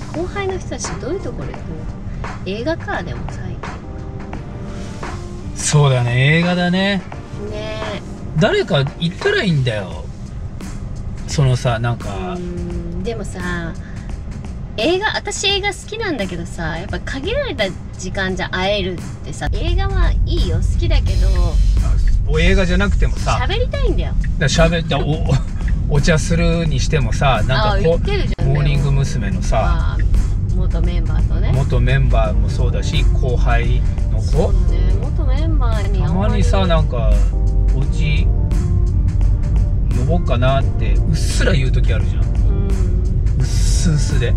後輩の人たちどういうところ行くの？映画か。でも最近そうだね、映画だね。 ね誰か行ったらいいんだよ。そのさ、なんかでもさ、私映画好きなんだけどさ、やっぱ限られた時間じゃ会えるってさ、映画はいいよ、好きだけど映画じゃなくてもさ、 喋りたいんだよ。 喋ったお茶するにしてもさ、なんかこうモーニング娘。のさ、 元メンバーとね、 元メンバーもそうだし、後輩の子、 そうね、元メンバーにたまにさ、なんかお家呼ぼうかなってうっすら言う時あるじゃん。うっすうすで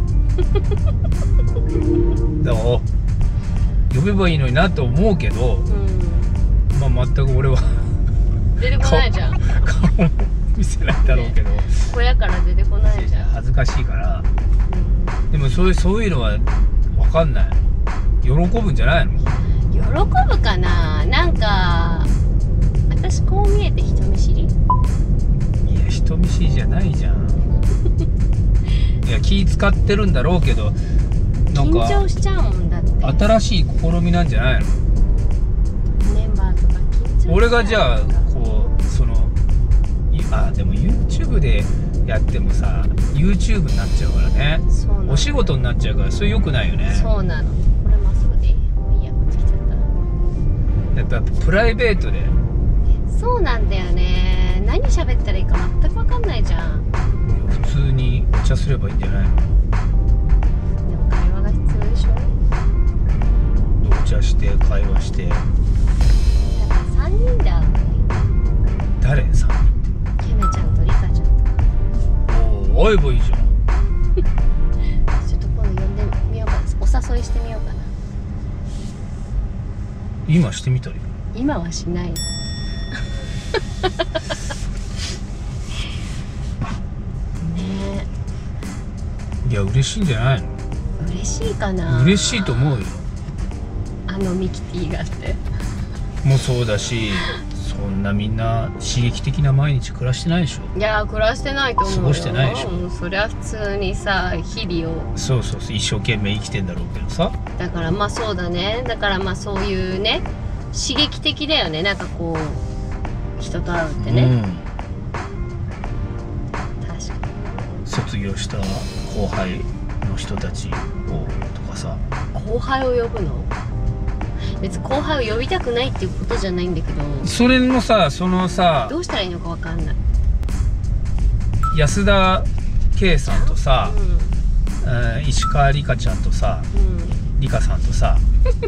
だから呼べばいいのになと思うけど、まあ全く俺は出てこないじゃん。 顔も見せないだろうけど、 小屋から出てこないじゃん。 恥ずかしいから。でもそういうのは分かんない。喜ぶんじゃないの？ 喜ぶかな。なんか私こう見えて人見知り？ いや、人見知りじゃないじゃん。いや、気使ってるんだろうけど、なんか緊張しちゃうもんだって。 新しい試みなんじゃないの？ メンバーとか緊張しちゃう。 俺がじゃあこうでも YouTube でやってもさ YouTube になっちゃうからね。お仕事になっちゃうから、それ良くないよね。 そうなの。これまっすぐでいい？いや、こっち来ちゃった。 やっぱプライベートで。 そうなんだよね。何喋ったらいいか全く分かんないじゃん。 普通にお茶すればいいんじゃないの？ でも会話が必要でしょ。 お茶して会話して。 だから3人で会うのに。 誰？3人って。 ケメちゃんとリカちゃんとか。 おお、会えばいいじゃん。 ちょっと今度呼んでみようかな。お誘いしてみようかな。 今してみたらいい。 今はしない。ねえ。いや、嬉しいんじゃないの？ 嬉しいかな。 嬉しいと思うよ。 ミキティがあってもうそうだし、そんなみんな刺激的な毎日暮らしてないでしょ。 いや、暮らしてないと思うよ。 過ごしてないでしょ。 そりゃ普通にさ、日々を。 そう一生懸命生きてんだろうけどさ。 だからまあそうだね。だからまあそういうね、刺激的だよね。なんかこう人と会うってね、確かに。 卒業した後輩の人たちをとかさ。 後輩を呼ぶの？別に後輩を呼びたくないっていうことじゃないんだけど、 それのさ、そのさ、 どうしたらいいのかわかんない。 安田圭さんとさ、石川梨花ちゃんとさ、梨花さんとさ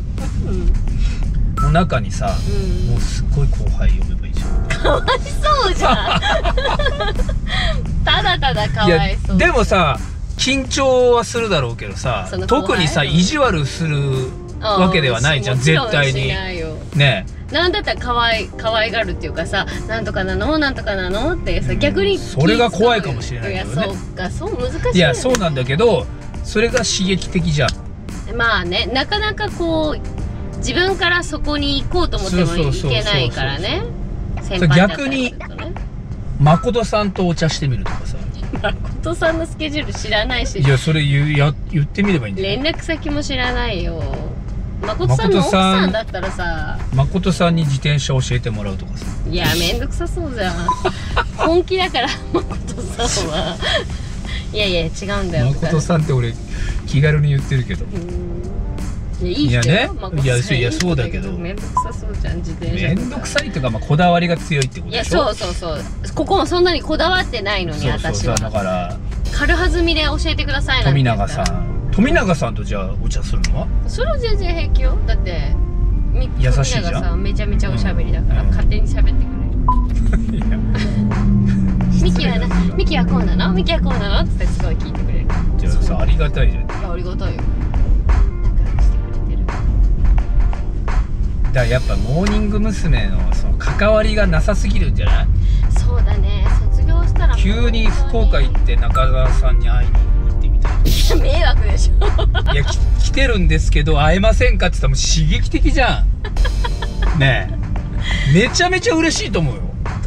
の中にさ、もうすっごい後輩呼べばいいじゃん。 かわいそうじゃんただただかわいそう。 でもさ、緊張はするだろうけどさ、特にさ、意地悪するわけではないじゃん、絶対に。ねえ。なんだったら可愛がるっていうかさ、なんとかなのなんとかなのってさ、逆にそれが怖いかもしれないけどね。 いや、そうか、そう難しいよね。 いや、そうなんだけど、それが刺激的じゃん。 まあね、なかなかこう自分からそこに行こうと思ってもいけないからね。 逆に誠さんとお茶してみるとかさ。 誠さんのスケジュール知らないし。 いや、それ言ってみればいいんじゃない？ 連絡先も知らないよ。誠さんの奥さんだったらさ、 誠さんに自転車教えてもらうとかさ。 いや、めんどくさそうじゃん本気だから誠さんはいやいや、違うんだよ。 誠さんって俺気軽に言ってるけど。 いや、いい人よ。 いやそうだけど、 めんどくさそうじゃん、自転車。 めんどくさいとか、こだわりが強いってことでしょ。 いや、そうここもそんなにこだわってないのに、私は。 だから軽はずみで教えてくださいなんて言ったら。 富永さんとじゃあお茶するのは？ それは全然平気よ。だって優しいじゃん。 富永さんめちゃめちゃおしゃべりだから、勝手に喋ってくれるミキはこうなのミキはこうなのってすごい聞いてくれる。 じゃあさ、ありがたいじゃん。 いや、ありがたいよ。仲良くしてくれてる。 だからやっぱモーニング娘。のその関わりがなさすぎるんじゃない？ そうだね。卒業したら急に福岡行って中澤さんに会いに行ってみたい。 いや、迷惑でしょいや、来てるんですけど会えませんかって言ったらもう刺激的じゃんねえ、めちゃめちゃ嬉しいと思うよ。 ど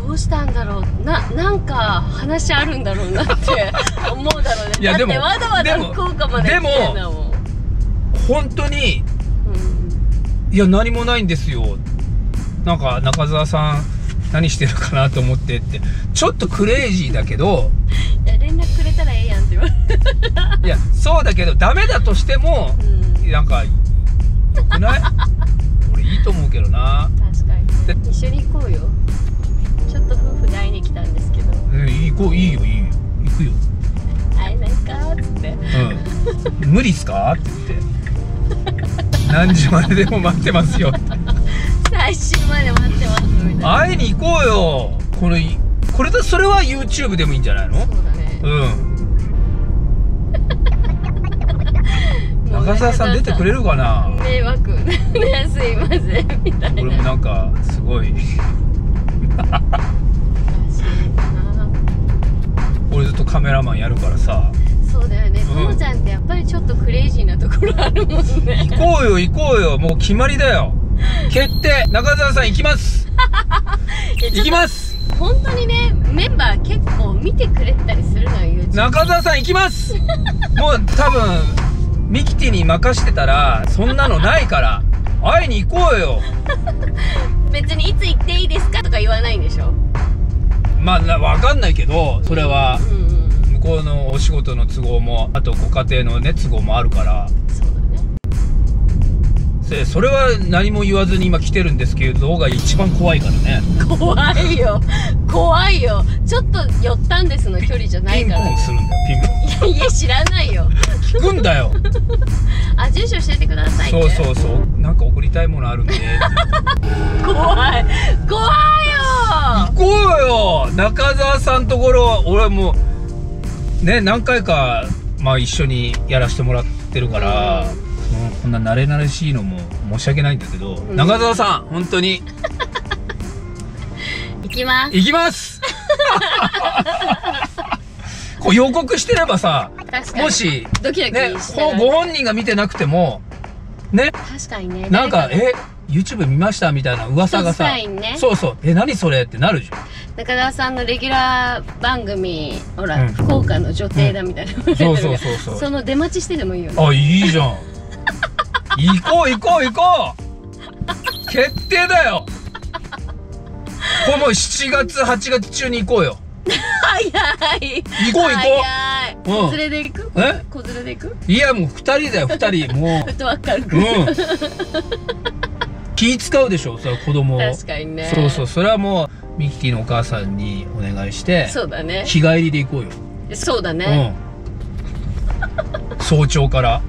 どうしたんだろう、なんか話あるんだろうなって思うだろうね。 いやでもだってわざわざ福岡まで来てんだもん。 本当に、いや何もないんですよ、なんか中澤さん何してるかなと思ってって、ちょっとクレイジーだけど、 いや連絡くれたらええやんって言われていやそうだけどダメだとしても、なんかよくない？俺いいと思うけどな。 確かに、ね、一緒に行こうよ。ちょっと夫婦で会いに来たんですけど。 行こう、いいよ行くよ。 会えないかーっつって、 無理っすかって言って何時まででも待ってますよって最終まで待ってますみたいな。 会いに行こうよ。これだ、それは YouTube でもいいんじゃないの？ そうだね。 中澤さん出てくれるかな？ 迷惑ね、すいませんみたいな。 俺もなんかすごい俺ずっとカメラマンやるからさ。 そうだよね、ともちゃんってやっぱりちょっとクレイジーなところあるもんね。 行こうよ、もう決まりだよ。決定。中澤さん行きます行きます。 本当にね、メンバー結構見てくれたりするのよ YouTube。 中澤さん行きますもう多分ミキティに任してたらそんなのないから会いに行こうよ別にいつ行っていいですかとか言わないんでしょ？ まあ分かんないけど、それは向こうのお仕事の都合も、あとご家庭のね都合もあるから。 そうだね。 それは何も言わずに今来てるんですけどが一番怖いからね。 怖いよちょっと寄ったんですの距離じゃないから。 ピンポンするんだよ、ピンポン。 いや知らないよ聞くんだよあ、住所教えてくださいって。 そうなんか送りたいものあるんで怖いよ。 行こうよ中澤さんところ。俺もね何回か一緒にやらせてもらってるから、こんな慣れ慣れしいのも申し訳ないんだけど、中澤さん本当に行きますこう予告してればさ、もしドキドキね、ご本人が見てなくてもね、 確かにね、 なんかYouTube 見ましたみたいな噂がさ、そう何それってなるじゃん。 中澤さんのレギュラー番組、ほら、福岡の女帝だみたいな、その出待ちしてでもいいよね。 あ、いいじゃん行こう決定だよこれもう7月8月中に行こうよ。 早い。 行こう。 子連れで行く？子連れで行く？ いやもう2人だよ、2人。もうフットワーク軽く。 気使うでしょ、それ子供。 確かにね。 それはもうミキティのお母さんにお願いして、 そうだね、 日帰りで行こうよ。 そうだね、 早朝から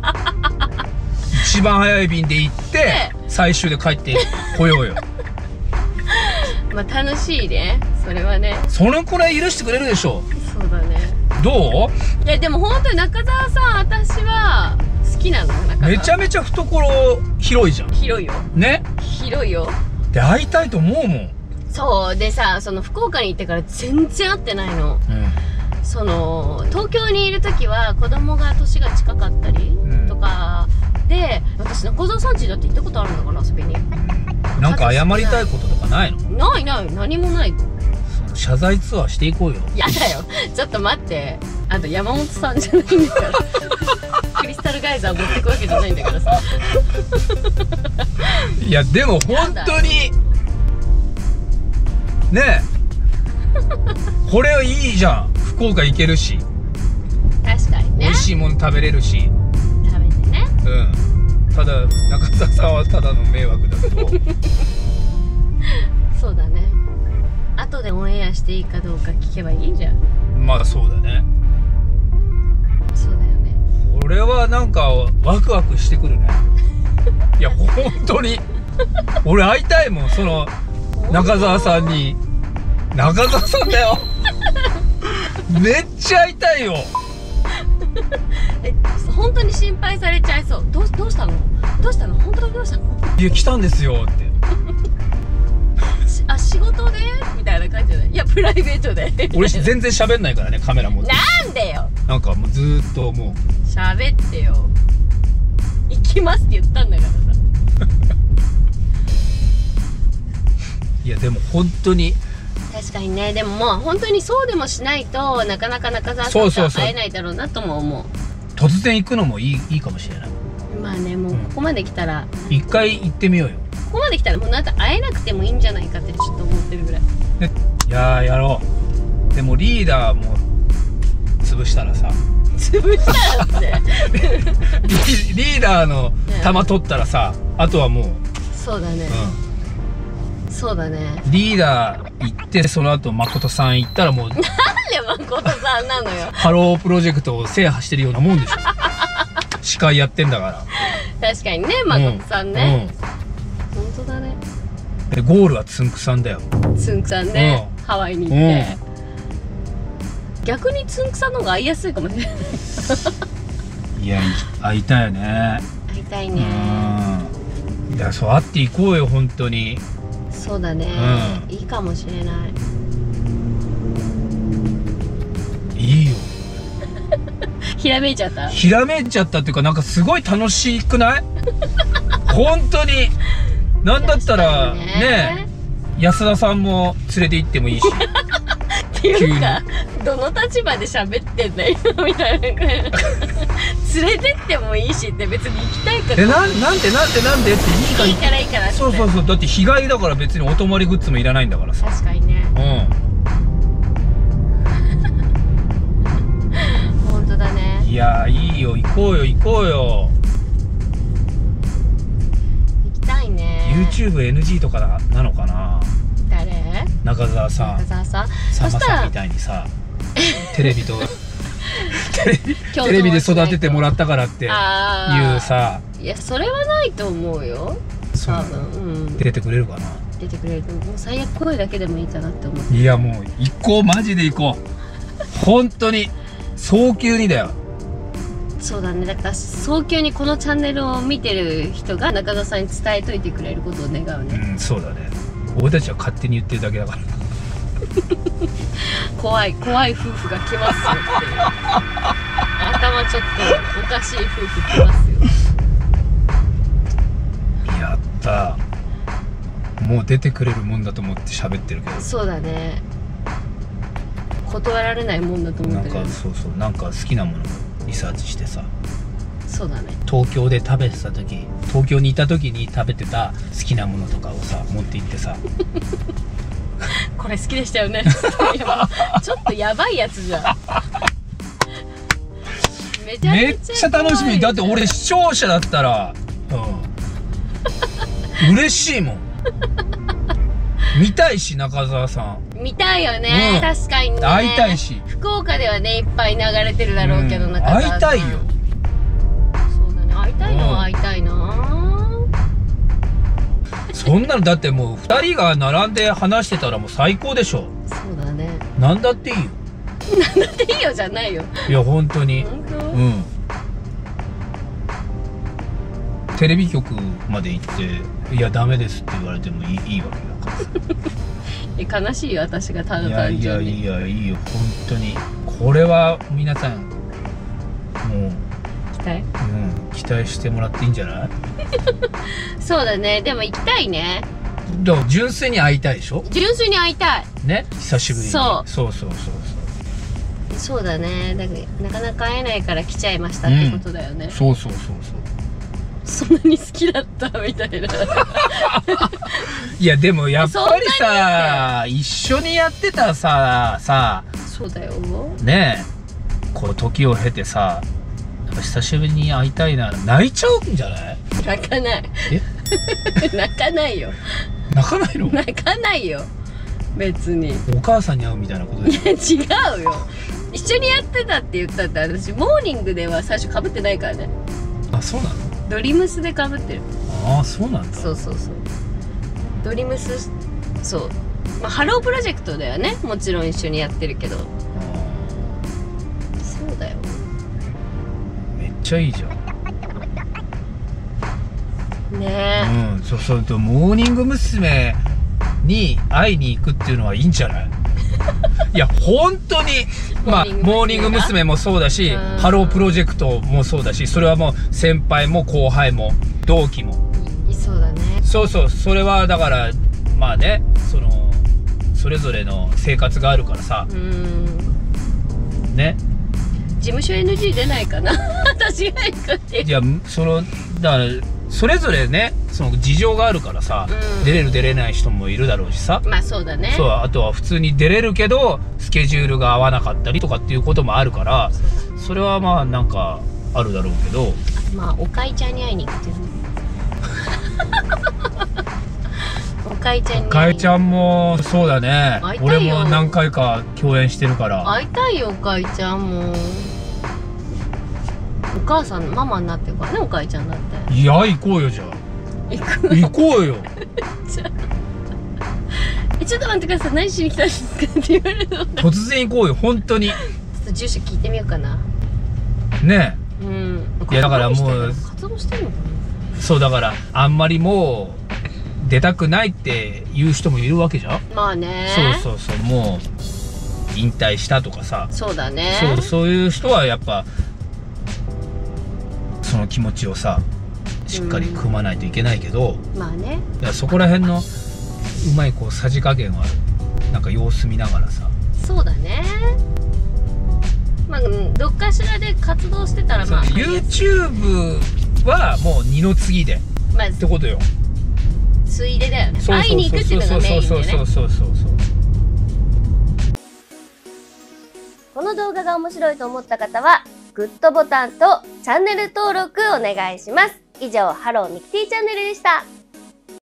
一番早い便で行って最終で帰ってこようよまあ楽しいね、それはね。 そのくらい許してくれるでしょ。 そうだね。 どう？ いやでも本当に中澤さん、私は好きなの。 めちゃめちゃ懐広いじゃん。 広いよね、 広いよ。 で会いたいと思うもん。 そうでさ、その福岡に行ってから全然会ってないの。その東京にいる時は子供が年が近かったりとかで、私中澤さん家だって行ったことあるんだから、遊びに。 なんか謝りたいこととかないの？ ない何もない。 謝罪ツアーしていこうよ。 やだよちょっと待って、あと山本さんじゃないんだからクリスタルガイザー持ってくわけじゃないんだからさいやでも本当にねえこれはいいじゃん。福岡行けるし、 確かにね、 美味しいもの食べれるし。 食べてね。 ただ中澤さんはただの迷惑だけどそうだね、後でオンエアしていいかどうか聞けばいいじゃん。 まあそうだね。 そうだよね。 これはなんかワクワクしてくるねいや本当に俺会いたいもん、その中澤さんに。中澤さんだよめっちゃ会いたいよ本当に心配されちゃいそう。どうしたの本当にどうしたの。 いや来たんですよってあ、仕事でみたいな感じじゃない？いやプライベートで俺全然喋んないからね、カメラ持って。 なんでよ。 なんかもうずーっともう喋ってよ。行きますって言ったんだからさいやでも本当に確かにね。でももう本当にそうでもしないとなかなか中澤さんと会えないだろうなとも思う。 突然行くのもいいかもしれない。 まあね、もうここまで来たら、 一回行ってみようよ。 ここまで来たらもうなんか会えなくてもいいんじゃないかってちょっと思ってるぐらい。 いやーやろう。でもリーダーも潰したらさ、 潰したらってリーダーの球取ったらさ、あとはもうそうだね、そうだね。 リーダー行ってその後誠さん行ったらもうなんで誠さんなのよ。 ハロープロジェクトを制覇してるようなもんでしょ。司会やってんだから。 確かにね、誠さんね、本当だね。 でゴールはつんくさんだよ。 つんくさんね、ハワイに行って、逆につんくさんの方が会いやすいかもしれない。 いや会いたいよね。 会いたいね。 いやそう会っていこうよ本当に。 そうだね、いいかもしれない。 いいよ。 ひらめいちゃった。 ひらめいちゃったっていうか、なんかすごい楽しくない本当に。なんだったらね、安田さんも連れて行ってもいいし。 っていうか、どの立場で喋ってんだよみたいな。連れてってもいいしって別に行きたいから。 なんでっていいからいいからって。 そうだって日帰りだから別にお泊まりグッズもいらないんだからさ。 確かにね。本当だね。 いやいいよ、行こうよ。 行きたいね。 YouTube NG とかなのかな。 誰？ 中澤さん。 中澤さん。 さんまさんみたいにさ、テレビで育ててもらったからっていうさ。 いやそれはないと思うよ。多分、 出てくれるかな。 出てくれると思う。もう最悪声だけでもいいかなって思って。 いやもう行こう、マジで行こう。本当に早急にだよ。 そうだね。だから早急にこのチャンネルを見てる人が中澤さんに伝えといてくれることを願うね。そうだね。 俺たちは勝手に言ってるだけだから。 怖い夫婦が来ますよっていう。頭ちょっとおかしい夫婦来ますよ。 やった。もう出てくれるもんだと思って喋ってるけど。そうだね。 断られないもんだと思ってる。 なんか好きなものをリサーチしてさ。 そうだね。 東京で食べてた時、東京にいた時に食べてた好きなものとかをさ持って行ってさ。 これ好きでしたよね。ちょっとやばいやつじゃん。 めっちゃ楽しみ。だって俺視聴者だったら、嬉しいもん。見たいし、中澤さん見たいよね、確かにね。 会いたいし。 福岡ではねいっぱい流れてるだろうけど、中澤さん会いたいよ。 そうだね、会いたいのは会いたいな。 そんなのだってもう2人が並んで話してたらもう最高でしょ。 そうだね。 なんだっていいよ。 なんだっていいよじゃないよ。 いや本当に。テレビ局まで行って「いやダメです」って言われてもいいわけだから。 悲しいよ、私がただ単純に。 いやいいよ本当に。これは皆さんもう期待してもらっていいんじゃない？ そうだね。でも行きたいね。 だから純粋に会いたいでしょ。 純粋に会いたいね、久しぶりに。 そうだね。だからなかなか会えないから来ちゃいましたってことだよね。 そうそんなに好きだったみたいな。 いやでもやっぱりさ、一緒にやってたさそうだよねえ、こう時を経てさ、やっぱ久しぶりに会いたいな。泣いちゃうんじゃない？ 泣かない。泣かないよ。 泣かないの？ 泣かないよ別に。 お母さんに会うみたいなことでしょ。 いや違うよ。一緒にやってたって言ったって私モーニングでは最初被ってないからね。 あ、そうなの？ ドリムスで被ってる。 ああ、そうなんだ。 そうドリムス。そう、まあ、ハロープロジェクトだよね。もちろん一緒にやってるけど。そうだよ。 めっちゃいいじゃんねえ。 そうとモーニング娘。に会いに行くっていうのはいいんじゃない？いや本当に。まあモーニング娘。もそうだし、ハロープロジェクトもそうだし、それはもう先輩も後輩も同期もそうだね。 それはだからまあね、 それぞれの生活があるからさ。ね。 事務所 NG 出ないかな私が行くっていう。 いや、だからそれぞれね、その事情があるからさ、出れる出れない人もいるだろうしさ。 まあそうだね。 そう、あとは普通に出れるけどスケジュールが合わなかったりとかっていうこともあるから、それはまあなんかあるだろうけど、 まあおかいちゃんに会いに行くっていうおかいちゃんに。 おかいちゃんもそうだね。俺も何回か共演してるから。 会いたいよ、おかいちゃんも。お母さんママになってるからね、おかいちゃんだって。 いや、行こうよ。じゃあ行こうよちょっと待ってください、何しに来たんですかって言われるの。 突然行こうよ、本当に。ちょっと住所聞いてみようかな。 ねえ。うん。 いやだからもう活動してるのかな。 そうだから、あんまりもう出たくないっていう人もいるわけじゃん。 まあね。 そうもう引退したとかさ。 そうだね。 そういう人はやっぱその気持ちをさ、しっかり組まないといけないけど、 まあね。 いや、そこら辺のうまいこうさじ加減はなんか様子見ながらさ。 そうだね。まあどっかしらで活動してたら、まあ YouTube はもう二の次で、まあ、ってことよ。 ついでだよね。会いに行くっていうのがメインでね。この動画が面白いと思った方はグッドボタンとチャンネル登録お願いします。以上、ハローミキティチャンネルでした。